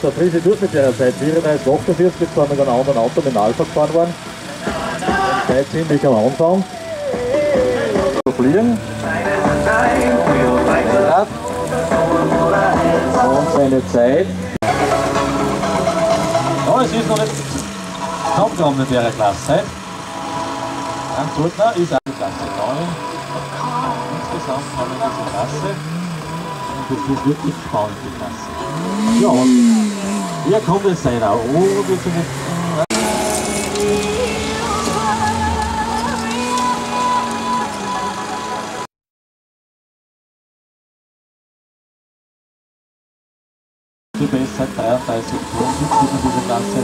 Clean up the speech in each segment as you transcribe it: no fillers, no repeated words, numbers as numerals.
der Friese durch mit der Zeit 34,48, jetzt waren wir mit einem anderen Auto mit dem Alpha gefahren worden. Zeit ziemlich am Anfang. Fliegen. Und seine Zeit. Ja, es ist noch nicht abgekommen in der Klasse. Ein Zurtner ist auch die Klasse 9. Insgesamt haben wir diese Klasse. Und das ist wirklich spannend, die Klasse. Ja, und hier kommt es sein auch. Oh, wir sind nicht. Die Bestzeit 33 Sekunden in dieser Klasse.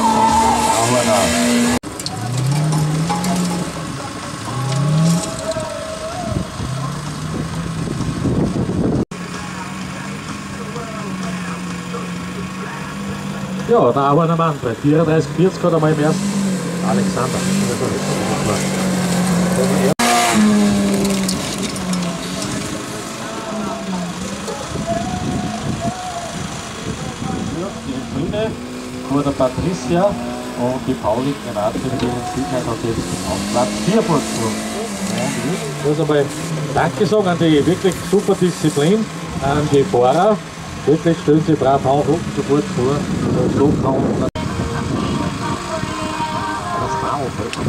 Ja, der Auerner Manfred, 34,40 hat er mal im ersten Alexander. Die Grüne vor der Patricia und die Pauli Granate mit ihren Sicherheit hat jetzt auf Platz 4 vorgezogen. Ich muss einmal Danke sagen an die wirklich super Disziplin, an die Fahrer. Wirklich stellen sie brav auf, rücken sofort vor. So kann das Chaos.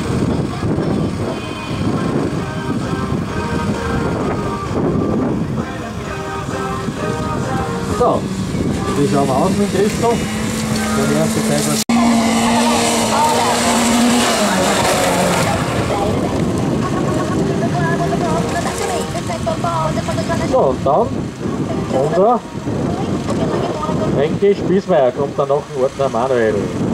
So, wie schauen wir aus mit Christoph? Der erste Teil. So, und dann unser Henke Spießmeier kommt dann noch ein Ordner Manuel.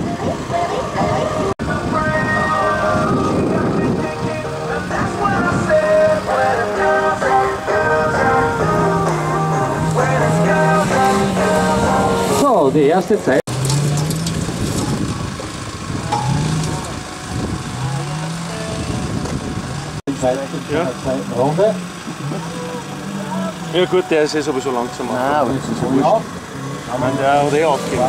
So, die erste Zeit. Zweite Runde. Ja gut, der ist sowieso langsam. Nein, aber das ist so wurscht. Der hat eh aufgegeben.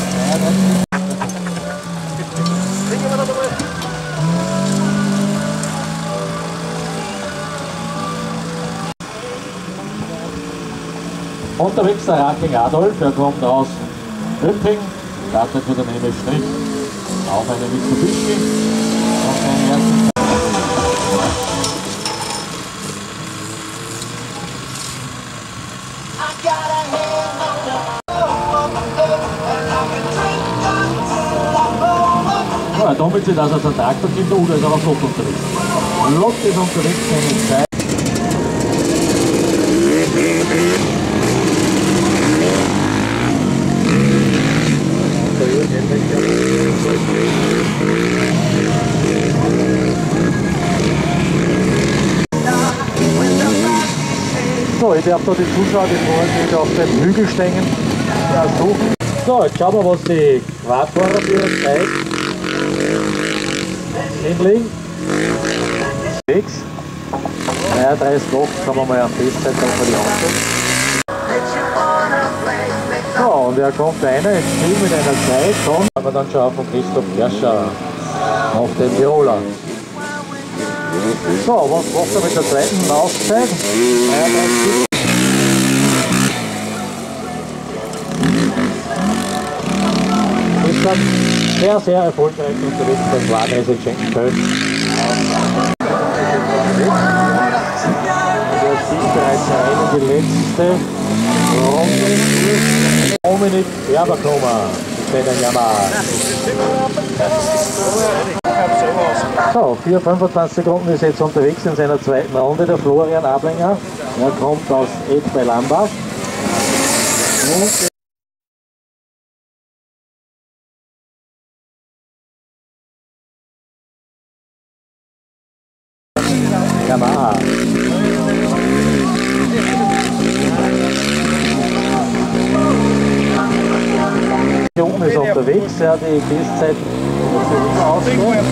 Unterwegs der Raking Adolf, er kommt aus Rüpping, startet für den Emil Strich auf eine Mitsubishi und seinen ersten ja, damit sie das als ein Traktor gibt, oder ist aber flott unterwegs. Flott ist unterwegs, seine Zeit. So, ich darf da die Zuschauer, die vorhin wieder auf den Hügelstängen suchen. So, jetzt schauen wir, was die Quadfahrer für ihre Zeit hinlegen. 6. 33,8 kann man mal am Bestzeit dann für die Hand. So, und er kommt einer ins Spiel mit einer Zeit von, haben wir dann schon auch von Christoph Gerscher auf den Tiroler. So, was macht er mit der zweiten Laufzeit? Ist dann sehr, sehr erfolgreich unterwegs beim Wagenreise Schenkenfeld. Der zieht bereits ein in die letzte Runde. Dominik Werberklummer mit seinem Yamaha. So, 4,25 Sekunden ist jetzt unterwegs in seiner zweiten Runde, der Florian Ablinger. Er kommt aus Ed bei Lambach. Und Yamaha. Hier unten ist unterwegs, ja, die Bestzeit ausgeht.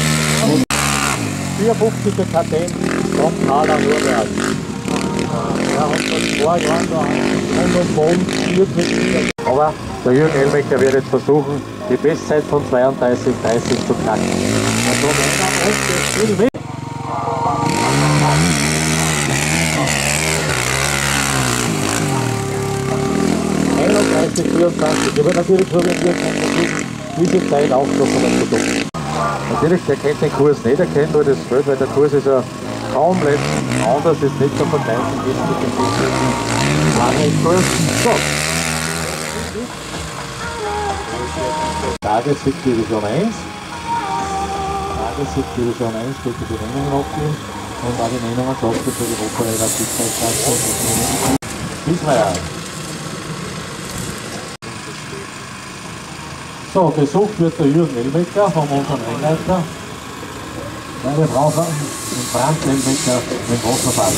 54 der KTM, kommt Kader Nürnberg. Er hat vor 2 Jahren da einen aber der Jürgen Elmecker wird jetzt versuchen, die Bestzeit von 32,30 zu knacken. Und so viel mit. 31,24. Aber natürlich so, wenn wir versuchen, diese Zeit auch noch von der Produkt. Natürlich, der kennt den Kurs nicht, er kennt nur das Feld, weil der Kurs ist ja kaum letztens anders, ist nicht zu vergleichen mit dem langen Kurs. So. Tagessieg Division 1. Tagessieg Division 1 steht die Benennung abgeben und auch die Nennungen gesagt für die Europaleiter-Siegzeitklasse. Bismeier. So, gesucht wird der Jürgen Elmecker von unserem Rennleiter. Ja, wir brauchen den Franz Elmecker mit Wasserfall.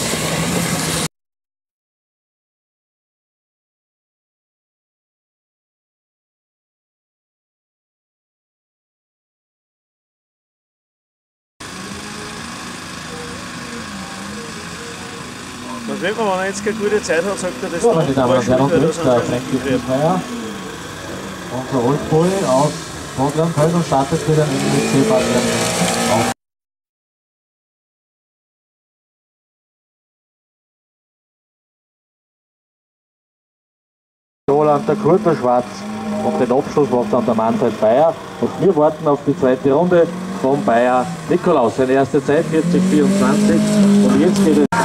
Was will man, wenn er jetzt keine gute Zeit hat, sagt er das So, meine Damen und Herren, und jetzt der Frankie Bismeier. Unser Oldboy aus Nordrhein-Köln und startet wieder in den NWC-Batterien. Roland der Kurter Schwarz und den Abschluss macht dann der Manfred Bayer. Und wir warten auf die zweite Runde von Bayer Nikolaus. Seine erste Zeit 40,24 und jetzt geht es.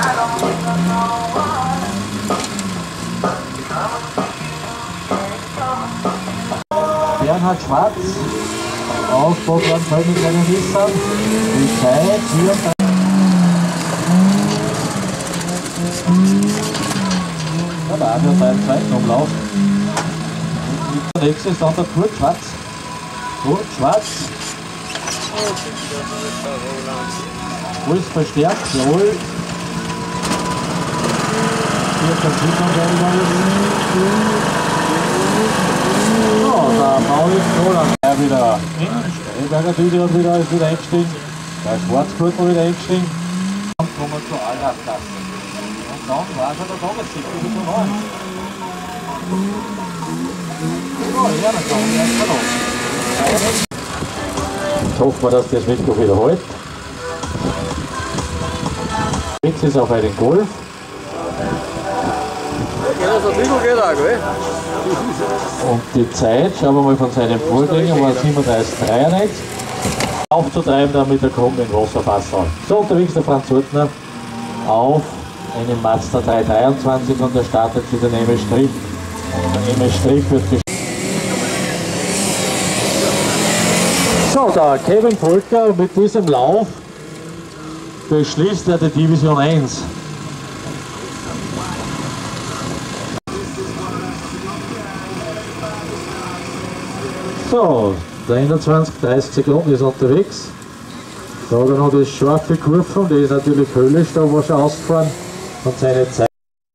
Bernhard Schwarz aus Nordrhein-Köln mit seinen Nissan. Die Zeit hier. Ja, da haben wir beim zweiten Umlauf. Der nächste ist dann der Kurt Schwarz. Kurt Schwarz. Puls verstärkt, jawohl. Hier kann so, der Maurice Roland wieder in. Steinberger Tüte ist wieder eingestiegen. Der Schwarzgürtel wieder eingestiegen. Und kommen zur Allradklasse. Und dann war schon der Tagessieg, Division 9. So, ja, dann kommen wir erstmal los. Jetzt hoffen wir, dass das Mittwoch wieder hält. Jetzt ist auf einen Golf. Und die Zeit, schauen wir mal von seinem Vorgänger, war 37,93. Aufzutreiben, damit er kommt in Wasserfasser. So, unterwegs der Franz Urtner auf einem Mazda 323 und er startet für den MS Strich. Der MS Strich wird gespielt. So, der Kevin Volker mit diesem Lauf beschließt er die Division 1. So, der 21, 30 Sekunden ist unterwegs. Da hat er noch die scharfe Kurve, die ist natürlich höllisch, da war schon ausgefahren und seine Zeit.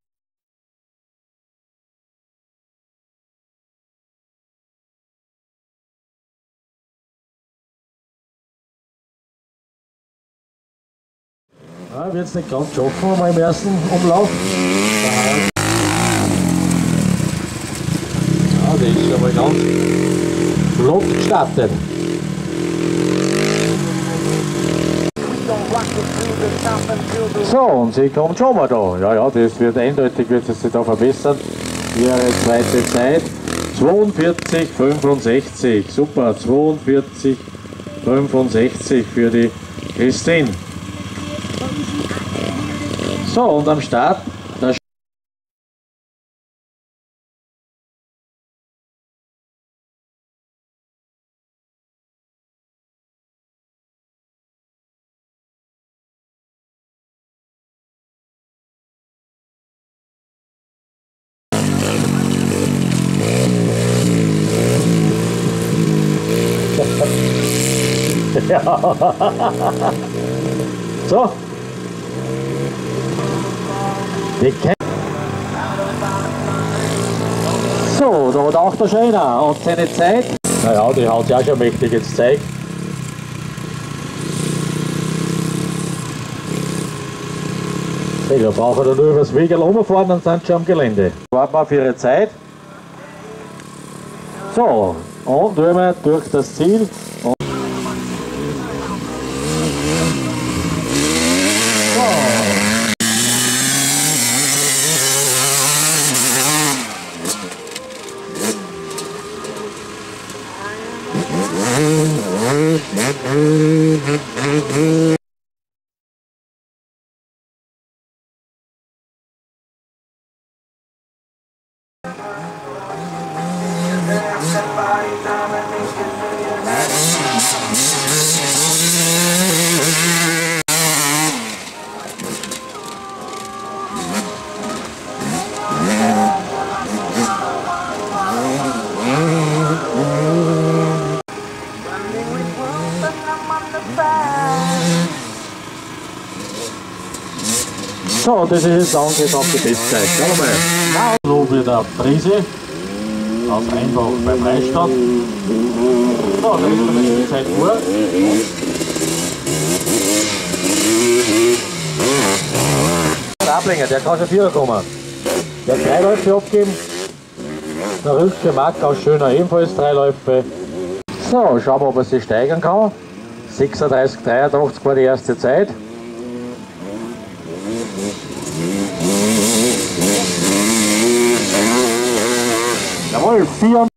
Ja, wird es nicht ganz schaffen, mal im ersten Umlauf. Ja, der ist schon mal ganz flott gestartet. So, und sie kommt schon mal da. Ja, ja, das wird eindeutig, wird es sich da verbessern. Ihre zweite Zeit 42,65. Super, 42,65 für die Christine. So, und am Start der ja. So. So, da hat auch der Scheiner und seine Zeit. Naja, die hat ja schon mächtig jetzt gezeigt. Da brauchen wir nur übers Wegel rumfahren, dann sind sie schon am Gelände. Warten wir auf ihre Zeit. So, und wir durch das Ziel. Und so, das ist jetzt angesagte Bestzeit. Schau mal. So wird der Prise. Aus Einbach bei Freistadt. So, da ist dann die Zeit vor. Der Ablinger, der kann schon Vierer kommen. Der hat 3 Läufe abgeben. Der Rülpsche Markau Schöner ebenfalls 3 Läufe. So, schauen wir, ob er sich steigern kann. 36,83 war die erste Zeit. Jawohl, 4.